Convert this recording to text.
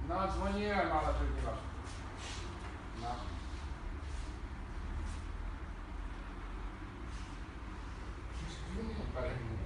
No dzwoniłem, ale to nie ważne. No. Parę minut.